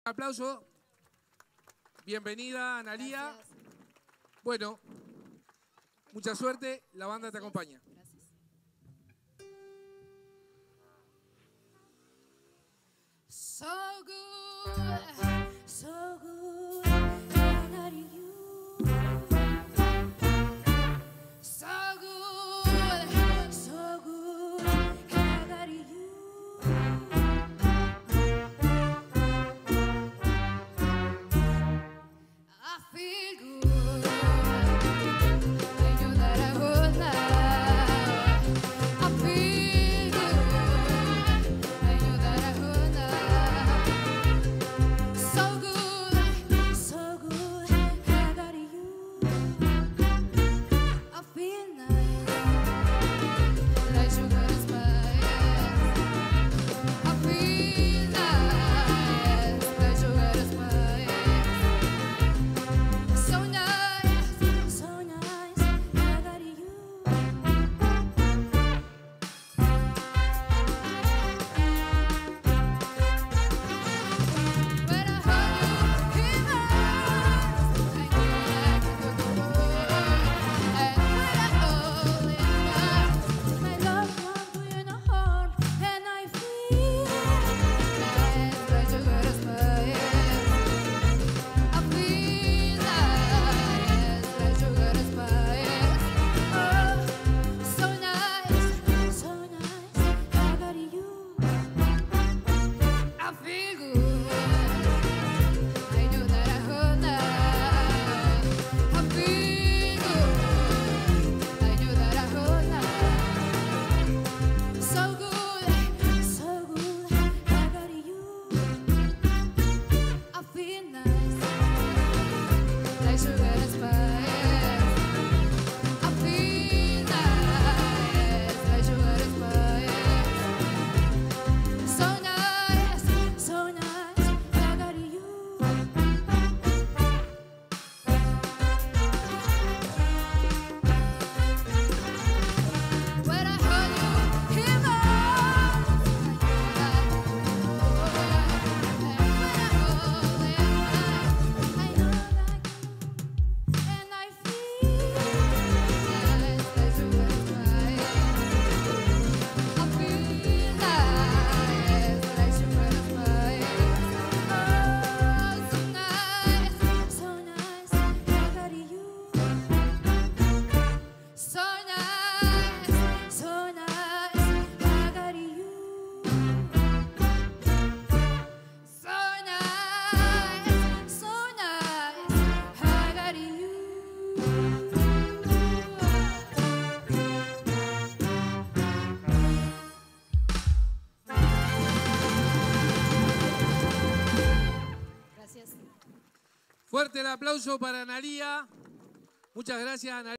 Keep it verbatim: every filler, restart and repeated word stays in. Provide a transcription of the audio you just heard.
Aplauso. Bienvenida, Analía. Gracias. Bueno, mucha suerte. La banda te acompaña. Gracias. So good, so good, I got you. So good, so good, I got you. I feel good. I knew that I would lie. I feel good. I knew that I would lie. So good, so good, I got you. I feel nice, like sugar and spice. I feel nice, like sugar and spice. So nice, so nice, I got you. When I hold you in my arms, I know that you go on. And when I hold in my arms, my loved one do you no harm, and I feel nice, like sugar and spice. I feel nice, like sugar and spice. Oh, so nice, so nice, I got you. I feel good. I knew that I would lie. I feel good. I knew that I would lie. So good, so good, I got you. I feel nice, like sugar and spice. I feel nice, like sugar and spice. So nice, so nice, I got you. When I hold you in my arms, I know that you go. And when I hold in mine, I know that you. And I feel nice, like sugar and spice. I feel nice, like sugar and spice. Oh, so nice, so nice, I got you. So nice, so nice, I got you. So nice, so nice, I got you. Gracias. Fuerte el aplauso para Analía. Muchas gracias, Analía.